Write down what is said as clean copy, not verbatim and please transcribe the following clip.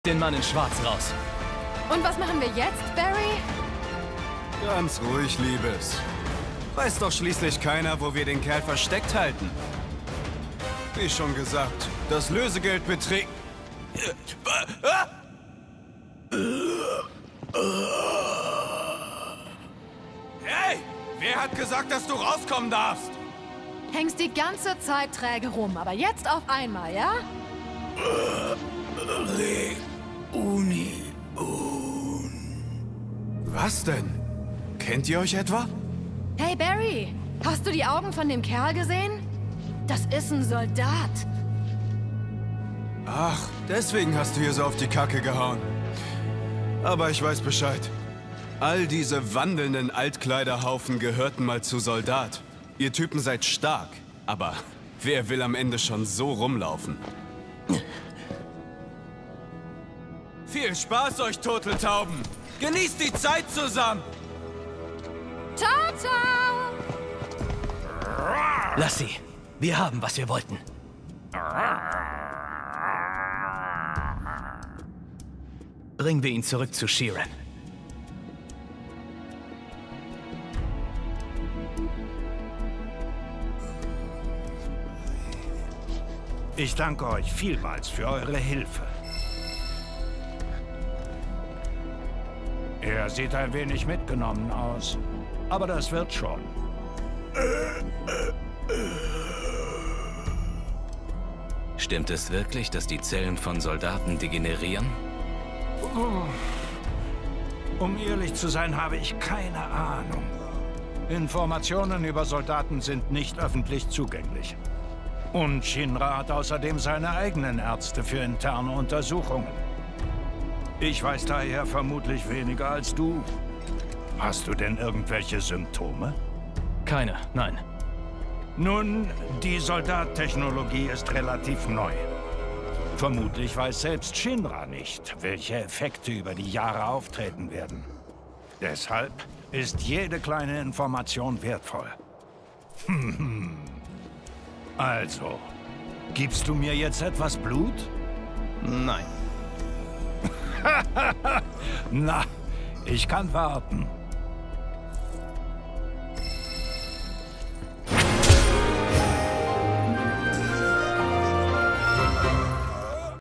Den Mann in Schwarz raus. Und was machen wir jetzt, Barry? Ganz ruhig, Liebes. Weiß doch schließlich keiner, wo wir den Kerl versteckt halten. Wie schon gesagt, das Lösegeld beträgt... Hey! Wer hat gesagt, dass du rauskommen darfst? Hängst die ganze Zeit träge rum, aber jetzt auf einmal, ja? Was denn? Kennt ihr euch etwa? Hey, Barry, hast du die Augen von dem Kerl gesehen? Das ist ein Soldat. Ach, deswegen hast du hier so auf die Kacke gehauen. Aber ich weiß Bescheid. All diese wandelnden Altkleiderhaufen gehörten mal zu Soldat. Ihr Typen seid stark, aber wer will am Ende schon so rumlaufen? Viel Spaß, euch Turteltauben! Genießt die Zeit zusammen! Ciao, ciao! Lass sie. Wir haben, was wir wollten. Bringen wir ihn zurück zu Sheeran. Ich danke euch vielmals für eure Hilfe. Er sieht ein wenig mitgenommen aus, aber das wird schon. Stimmt es wirklich, dass die Zellen von Soldaten degenerieren? Um ehrlich zu sein, habe ich keine Ahnung. Informationen über Soldaten sind nicht öffentlich zugänglich. Und Shinra hat außerdem seine eigenen Ärzte für interne Untersuchungen. Ich weiß daher vermutlich weniger als du. Hast du denn irgendwelche Symptome? Keine, nein. Nun, die Soldattechnologie ist relativ neu. Vermutlich weiß selbst Shinra nicht, welche Effekte über die Jahre auftreten werden. Deshalb ist jede kleine Information wertvoll. Also, gibst du mir jetzt etwas Blut? Nein. Na, ich kann warten.